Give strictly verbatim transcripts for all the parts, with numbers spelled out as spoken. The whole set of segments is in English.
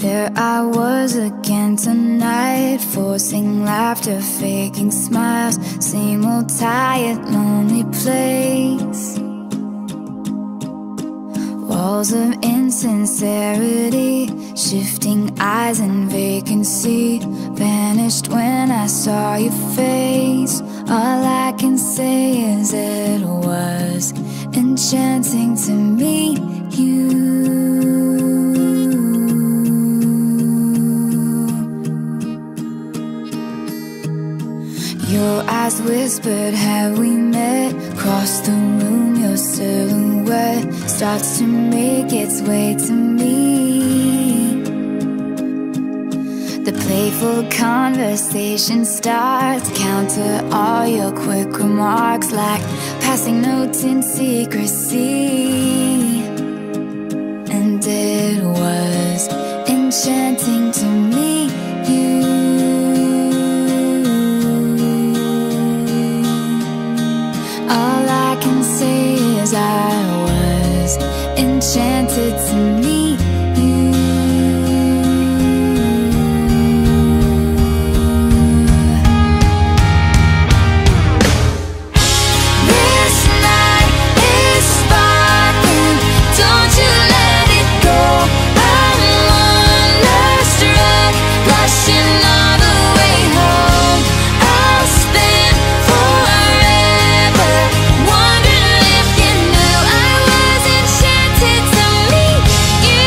There I was again tonight, forcing laughter, faking smiles. Same old tired, lonely place. Walls of insincerity, shifting eyes and vacancy. Vanished when I saw your face. All I can say is it was enchanting to meet you. Your eyes whispered, have we met? Across the room, your silhouette starts to make its way to me. The playful conversation starts, counter all your quick remarks like passing notes in secrecy. And it was enchanting to meet you. All I can say is I was enchanted to meet you. This night is sparkling, don't you let it go. I'm wonderstruck, blushing all the way home. I'll spend forever wondering if you knew I was enchanted to meet you.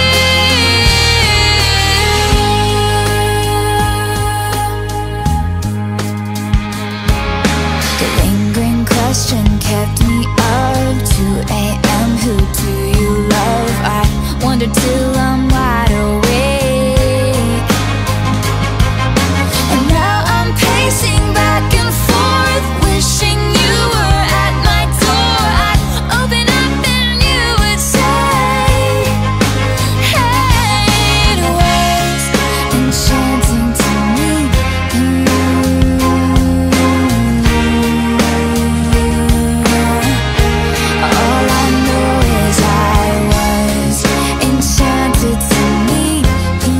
The lingering question kept me up. two a m Who do you love? I wonder till I'm wide awake. And now I'm pacing back and forth, wishing you were at my door. I'd open up and you would say, hey, it was enchanting to meet you. All I know is I was enchanted to meet you.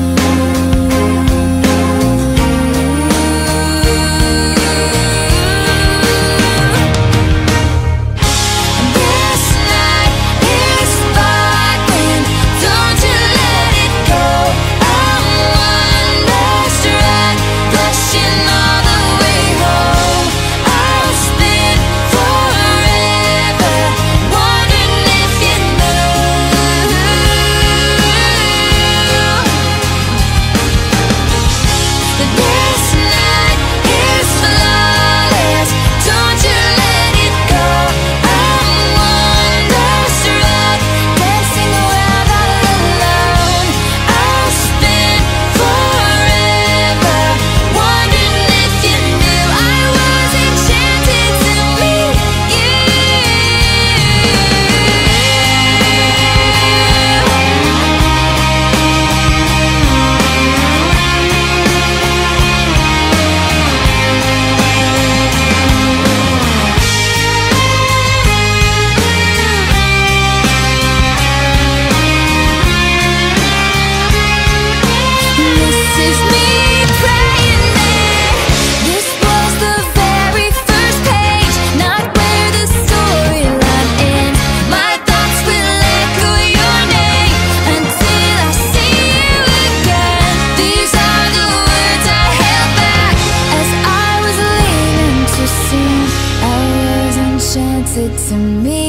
This night is sparkling, don't you let it go. I'm wonderstruck, blushing all the way home. I'll spend forever wondering if you knew. This night is flawless, don't you let it go. I'm wonderstruck, dancing around all alone. I'll spend forever wondering if you knew I was enchanted to meet you. This is me praying that this was the very first page, not where the storyline ends. My thoughts will echo your name until I see you again. These are the words I held back as I was leaving to sing. I was enchanted to meet